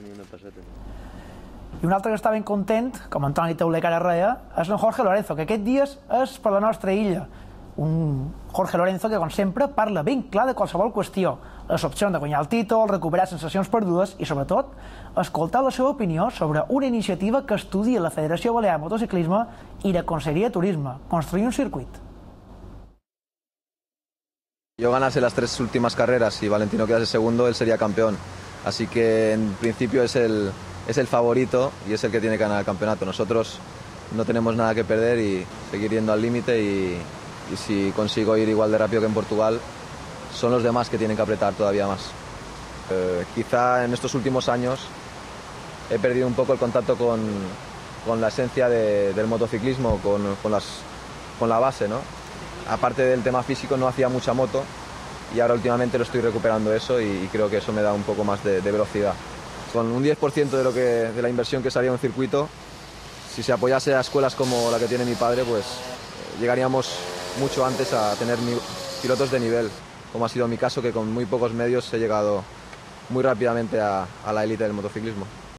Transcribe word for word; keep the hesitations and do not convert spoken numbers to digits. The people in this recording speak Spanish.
ni una peseta. I un altre que està ben content, com Antoni Tauler que ara reia, és en Jorge Lorenzo, que aquests dies és per la nostra illa. Un Jorge Lorenzo que, com sempre, parla ben clar de qualsevol qüestió. Les opcions de guanyar el títol, recuperar sensacions perdudes i, sobretot, escoltar la seva opinió sobre una iniciativa que estudia la Federació Balear de Motociclisme i la Conselleria de Turisme, construir un circuit. Yo ganase las tres últimas carreras y Valentino quedase segundo, él sería campeón. Así que en principio es el, es el favorito y es el que tiene que ganar el campeonato. Nosotros no tenemos nada que perder y seguir yendo al límite y, y si consigo ir igual de rápido que en Portugal, son los demás que tienen que apretar todavía más. Eh, quizá en estos últimos años he perdido un poco el contacto con, con la esencia de, del motociclismo, con, con, las, con la base, ¿no? Aparte del tema físico no hacía mucha moto y ahora últimamente lo estoy recuperando eso y, y creo que eso me da un poco más de, de velocidad. Con un diez por ciento de, lo que, de la inversión que salía en un circuito, si se apoyase a escuelas como la que tiene mi padre, pues llegaríamos mucho antes a tener pilotos de nivel, como ha sido mi caso, que con muy pocos medios he llegado muy rápidamente a, a la élite del motociclismo.